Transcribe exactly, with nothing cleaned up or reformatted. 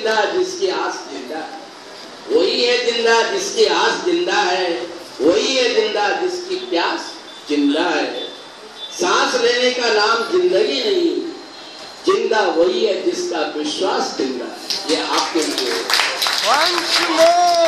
जिंदा जिसकी आस जिंदा है, वही है जिंदा जिसकी आस जिंदा है, वही है जिंदा जिसकी प्यास जिंदा है। सांस लेने का नाम जिंदगी नहीं, जिंदा वही है जिसका विश्वास जिंदा है। ये आपके लिए